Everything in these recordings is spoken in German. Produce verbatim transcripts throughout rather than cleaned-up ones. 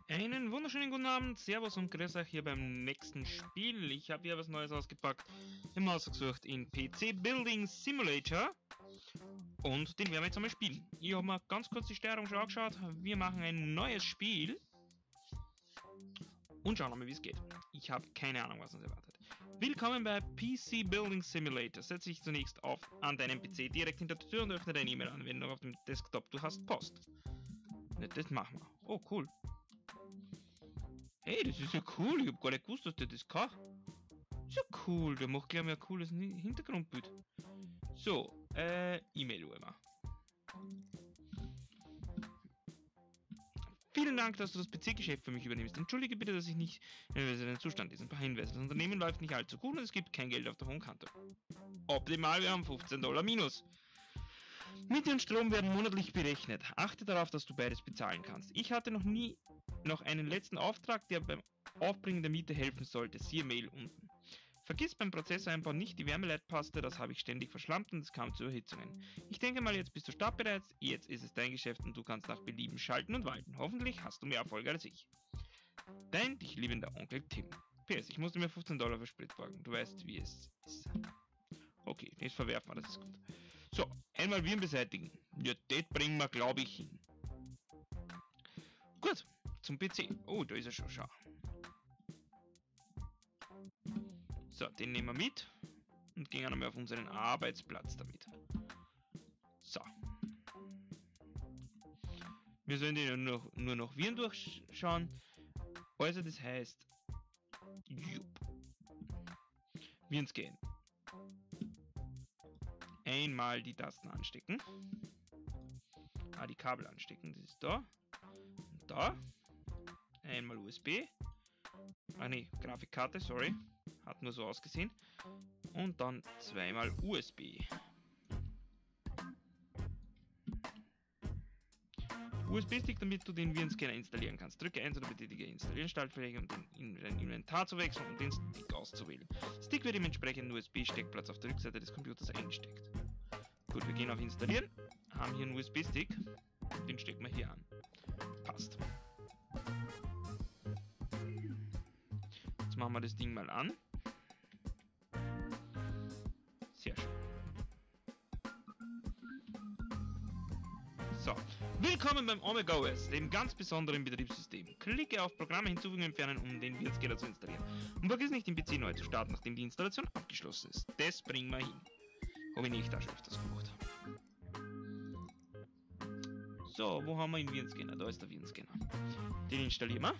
Einen wunderschönen guten Abend, Servus und grüß euch hier beim nächsten Spiel. Ich habe hier was Neues ausgepackt, immer ausgesucht in P C Building Simulator und den werden wir jetzt einmal spielen. Ich habe mir ganz kurz die Steuerung schon angeschaut, wir machen ein neues Spiel und schauen mal, wie es geht. Ich habe keine Ahnung, was uns erwartet. Willkommen bei P C Building Simulator. Setze dich zunächst auf an deinem P C direkt hinter der Tür und öffne deine E-Mail-Anwendung auf dem Desktop. Du hast Post. Ja, das machen wir. Oh, cool. Hey, das ist ja cool. Ich hab gar nicht gewusst, dass der das kann. Ist ja cool. Der macht gleich mal ein cooles Hintergrundbild. So, äh, E-Mail immer. Vielen Dank, dass du das P C-Geschäft für mich übernimmst. Entschuldige bitte, dass ich nicht in einem Zustand ist. Ein paar Hinweise. Das Unternehmen läuft nicht allzu gut und es gibt kein Geld auf der hohen Kante. Optimal, wir haben fünfzehn Dollar minus. Miete und Strom werden monatlich berechnet. Achte darauf, dass du beides bezahlen kannst. Ich hatte noch nie noch einen letzten Auftrag, der beim Aufbringen der Miete helfen sollte. Siehe Mail unten. Vergiss beim Prozessoreinbau nicht die Wärmeleitpaste, das habe ich ständig verschlammt und es kam zu Erhitzungen. Ich denke mal, jetzt bist du startbereit, jetzt ist es dein Geschäft und du kannst nach Belieben schalten und walten. Hoffentlich hast du mehr Erfolg als ich. Dein dich liebender Onkel Tim. P S, ich musste mir fünfzehn Dollar für Sprit borgen. Du weißt, wie es ist. Okay, jetzt verwerfen wir, das ist gut. So, einmal Viren beseitigen. Ja, das bringen wir, glaube ich, hin. Gut, zum P C. Oh, da ist er schon, schau. So, den nehmen wir mit und gehen einmal auf unseren Arbeitsplatz damit. So. Wir sollen den nur noch, nur noch Viren durchschauen. Also das heißt, jupp. Viren gehen. Einmal die Tasten anstecken. Ah, die Kabel anstecken, das ist da. Und da. Einmal U S B. Ah ne, Grafikkarte, sorry. Hat nur so ausgesehen. Und dann zweimal U S B. U S B-Stick, damit du den Virenscanner installieren kannst. Drücke eins oder betätige Installieren Startfläche, um den in dein Inventar zu wechseln und den Stick auszuwählen. Stick wird im entsprechenden U S B-Steckplatz auf der Rückseite des Computers eingesteckt. Gut, wir gehen auf Installieren, haben hier einen U S B-Stick, den stecken wir hier an. Passt. Jetzt machen wir das Ding mal an. Sehr schön. So, willkommen beim Omega O S, dem ganz besonderen Betriebssystem. Klicke auf Programme hinzufügen und entfernen, um den Virenscanner zu installieren. Und vergiss nicht, den P C neu zu starten, nachdem die Installation abgeschlossen ist. Das bringen wir hin. Habe ich nicht auch schon öfters gemacht. So, wo haben wir den Virenscanner? Da ist der Virenscanner. Den installieren wir.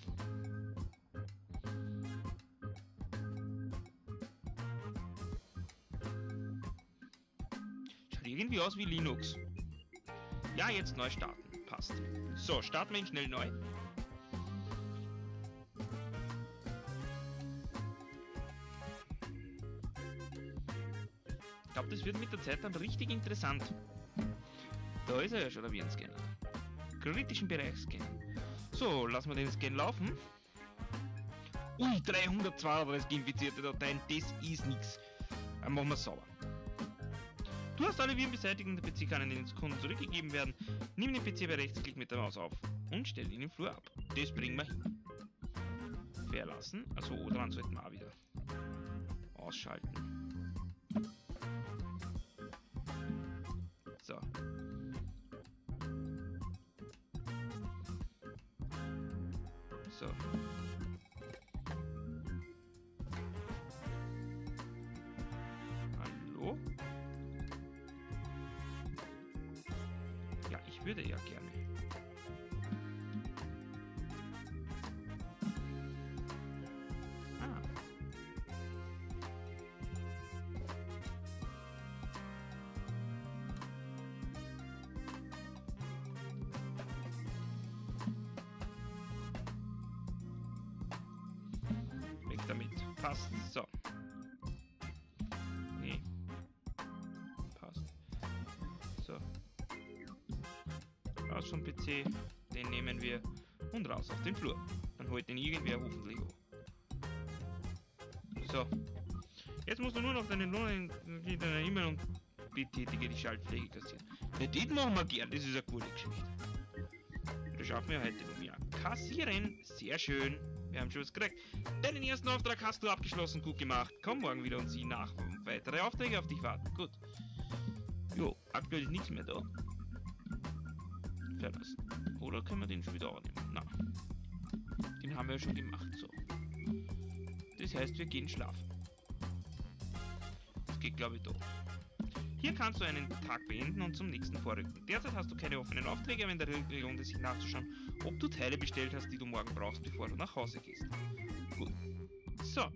Schaut irgendwie aus wie Linux. Ja, jetzt neu starten. Passt. So, starten wir ihn schnell neu. Ich glaube, das wird mit der Zeit dann richtig interessant. Da ist er ja schon, der Virenscanner. Kritischen Bereich scannen. So, lassen wir den Scan laufen. Ui, dreihundertzweiunddreißig infizierte Dateien, das ist nix. Dann machen wir es sauber. Du hast alle Viren beseitigt und der P C kann an den Kunden zurückgegeben werden. Nimm den P C bei Rechtsklick mit der Maus auf und stell ihn im Flur ab. Das bringen wir hin. Verlassen. Also dran sollten wir auch wieder ausschalten. So. So. Hallo? Ja, ich würde ja gerne. Ah. Weg damit. Passt. So. Nee. Passt. So. Raus vom P C, den nehmen wir und raus auf den Flur. Dann holt den irgendwer hoffentlich hoch. So. Jetzt musst du nur noch deine E-Mail und betätige die Schaltpflege kassieren. Ja, das machen wir gern, das ist eine coole Geschichte. Das schaffen wir heute noch mehr. Kassieren. Sehr schön. Wir haben schon was gekriegt. Den ersten Auftrag hast du abgeschlossen. Gut gemacht. Komm morgen wieder und sieh nach. Weitere Aufträge auf dich warten. Gut. Jo, aktuell ist nichts mehr da. Verlassen. Oder können wir den schon wieder annehmen? Na. Den haben wir ja schon gemacht. So. Das heißt, wir gehen schlafen. Das geht, glaube ich, da. Hier kannst du einen Tag beenden und zum nächsten vorrücken. Derzeit hast du keine offenen Aufträge, aber in der Regel lohnt es sich nachzuschauen, ob du Teile bestellt hast, die du morgen brauchst, bevor du nach Hause gehst. Gut. So.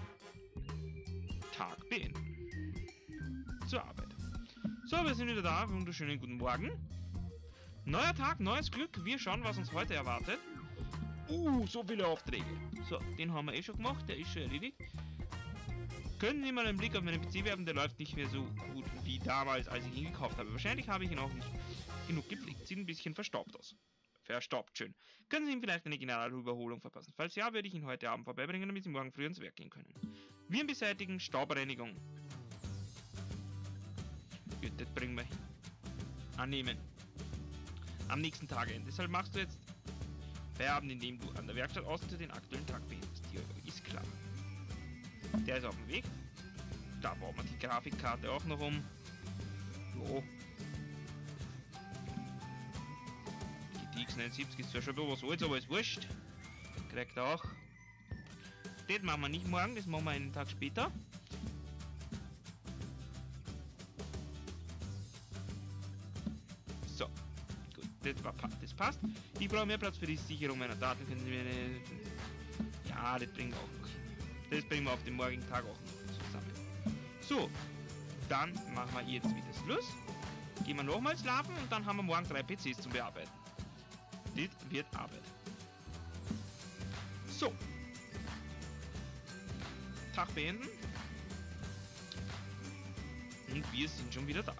Tag beenden. Zur Arbeit. So, wir sind wieder da. Wunderschönen guten Morgen. Neuer Tag, neues Glück. Wir schauen, was uns heute erwartet. Uh, so viele Aufträge. So, den haben wir eh schon gemacht. Der ist schon erledigt. Können Sie mal einen Blick auf meinen P C werfen, der läuft nicht mehr so gut wie damals, als ich ihn gekauft habe. Wahrscheinlich habe ich ihn auch nicht genug gepflegt. Sieht ein bisschen verstaubt aus. Verstaubt, schön. Können Sie ihm vielleicht eine Generalüberholung verpassen? Falls ja, würde ich ihn heute Abend vorbeibringen, damit Sie morgen früh ins Werk gehen können. Viren beseitigen, Staubreinigung. Gut, das bringen wir hin. Annehmen. Am nächsten Tage. Deshalb machst du jetzt Feierabend, indem du an der Werkstatt außer den aktuellen Tag beendest. Ja, ist klar. Der ist auf dem Weg. Da bauen wir die Grafikkarte auch noch um. Jo. Die D X neunundsiebzig ist zwar schon ein bisschen was alt, aber ist wurscht. Kriegt er auch. Das machen wir nicht morgen, das machen wir einen Tag später. So. Gut, das, war, das passt. Ich brauche mehr Platz für die Sicherung meiner Daten. Können Sie mir eine... Ja, das bringen wir auch noch. Das bringen wir auf den morgigen Tag auch noch zusammen. So, dann machen wir jetzt wieder Schluss. Gehen wir nochmal schlafen und dann haben wir morgen drei P Cs zum Bearbeiten. Das wird Arbeit. So. Tag beenden. Und wir sind schon wieder da.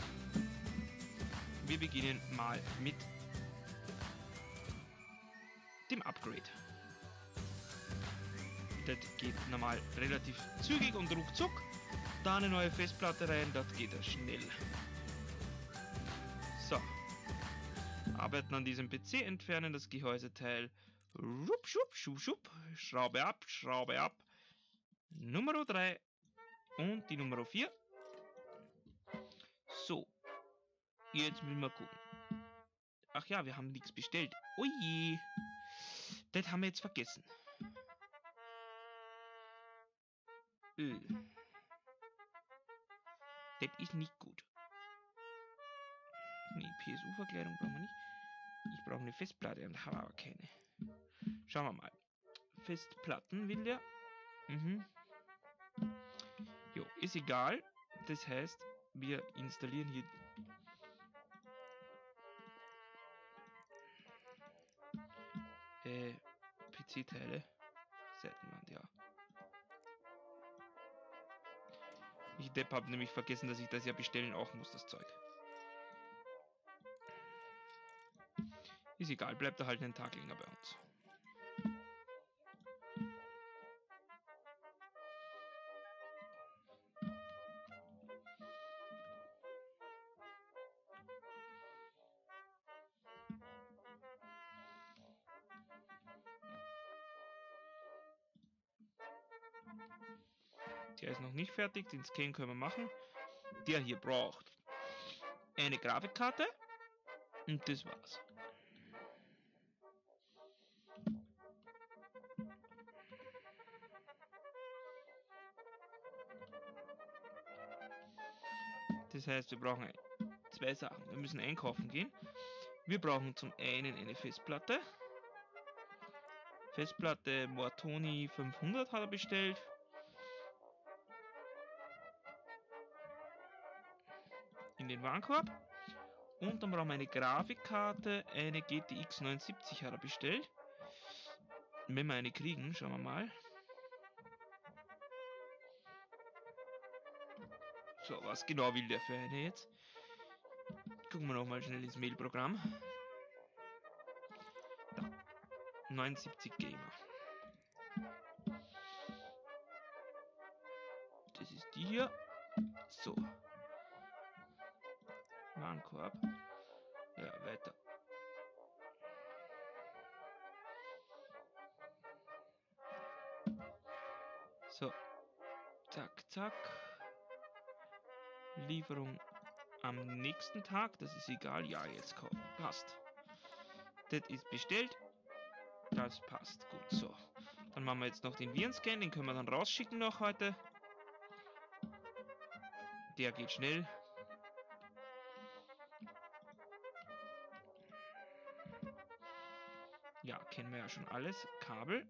Wir beginnen mal mit dem Upgrade. Das geht normal relativ zügig und ruckzuck. Da eine neue Festplatte rein, das geht ja schnell. So. Arbeiten an diesem P C, entfernen das Gehäuseteil. Rup, schup, schup, schup. Schraube ab, Schraube ab. Nummer drei und die Nummer vier. So. Jetzt müssen wir gucken. Ach ja, wir haben nichts bestellt. Ui. Das haben wir jetzt vergessen. Öl. Das ist nicht gut. Nee, P S U-Verkleidung brauchen wir nicht. Ich brauche eine Festplatte und habe aber keine. Schauen wir mal. Festplatten will der. Mhm. Jo, ist egal. Das heißt, wir installieren hier äh, P C-Teile. Seitenwand, ja. Ich Depp habe nämlich vergessen, dass ich das ja bestellen auch muss, das Zeug. Ist egal, bleibt er halt einen Tag länger bei uns. Der ist noch nicht fertig, den Scan können wir machen. Der hier braucht eine Grafikkarte und das war's. Das heißt, wir brauchen zwei Sachen. Wir müssen einkaufen gehen. Wir brauchen zum einen eine Festplatte. Festplatte Mortoni fünfhundert hat er bestellt. In den Warenkorb. Und dann brauchen wir eine Grafikkarte, eine G T X neunundsiebzig hat er bestellt. Wenn wir eine kriegen, schauen wir mal. So, was genau will der für eine jetzt? Gucken wir nochmal schnell ins Mailprogramm. Da. neunundsiebzig Gamer. Das ist die hier. So. Warenkorb. Ja, weiter. Zack, zack. Lieferung am nächsten Tag, das ist egal. Ja, jetzt passt. Das ist bestellt. Das passt. Gut, so. Dann machen wir jetzt noch den Virenscan, den können wir dann rausschicken noch heute. Der geht schnell. Ja, kennen wir ja schon alles. Kabel.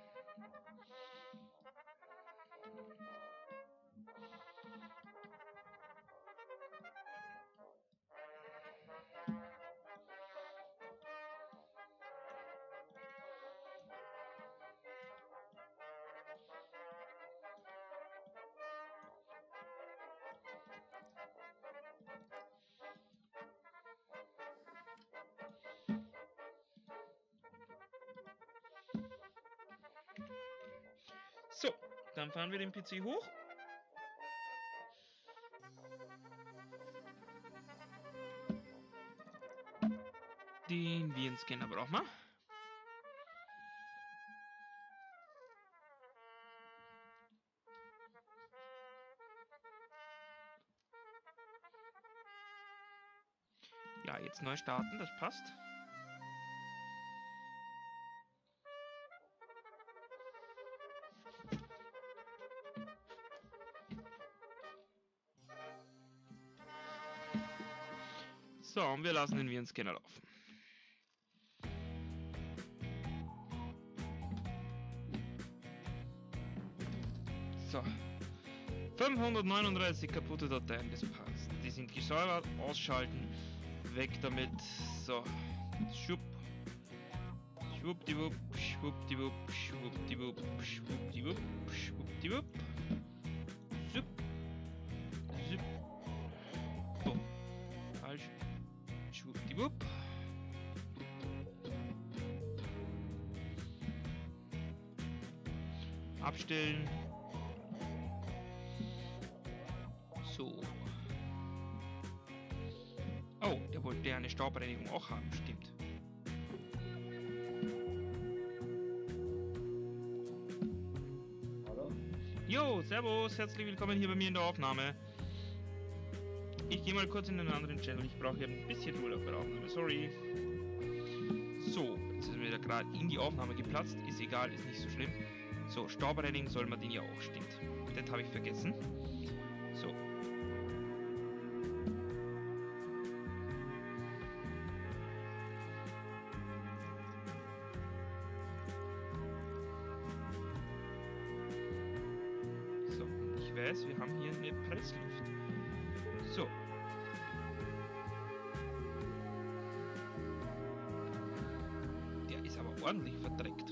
So, dann fahren wir den P C hoch. Den Virenscanner brauchen wir. Ja, jetzt neu starten, das passt. So, und wir lassen den Virenscanner laufen. So. fünfhundertneununddreißig kaputte Dateien, das passt. Die sind gesäubert, ausschalten, weg damit. So. Schwupp. Schwuppdiwupp, schwuppdiwupp, schwuppdiwupp, schwuppdiwupp, schwuppdiwupp. Zup. Zup. Oh. Falsch. Schwuppdiwupp. Abstellen. So. Oh, der wollte ja eine Staubreinigung auch haben, stimmt. Hallo? Jo, servus, herzlich willkommen hier bei mir in der Aufnahme. Ich gehe mal kurz in einen anderen Channel, ich brauche hier ein bisschen Urlaub bei der Aufnahme, sorry. So, jetzt ist mir wieder gerade in die Aufnahme geplatzt, ist egal, ist nicht so schlimm. So, Staubreinigen soll man den ja auch, stimmt. Das habe ich vergessen. So. So, und ich weiß, wir haben hier eine Pressluft. So. Der ist aber ordentlich verdreckt.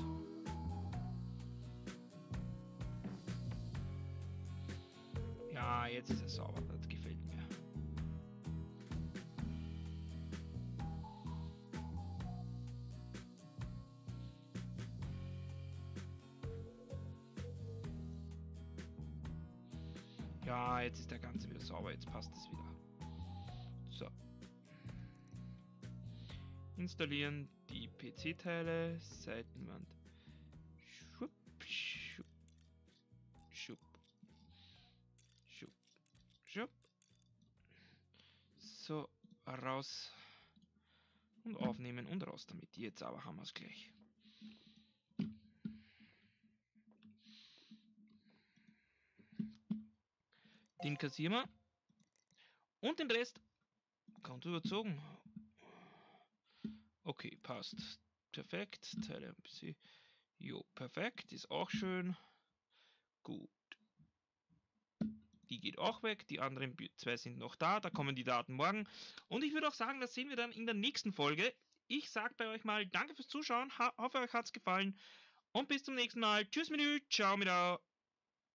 Ja, jetzt ist es sauber, das gefällt mir. Ja, jetzt ist der ganze wieder sauber, jetzt passt es wieder. So. Installieren die P C-Teile, Seitenwand. Schupp, schupp, schupp, schupp, schupp. So, raus und aufnehmen und raus damit. Jetzt aber haben wir es gleich. Den kassieren wir. Und den Rest kommt überzogen. Okay, passt. Perfekt. Teile am P C. Jo, perfekt. Ist auch schön. Gut. Die geht auch weg. Die anderen zwei sind noch da. Da kommen die Daten morgen. Und ich würde auch sagen, das sehen wir dann in der nächsten Folge. Ich sage bei euch mal danke fürs Zuschauen. Hoffe, euch hat es gefallen. Und bis zum nächsten Mal. Tschüss mit euch. Ciao mit euch.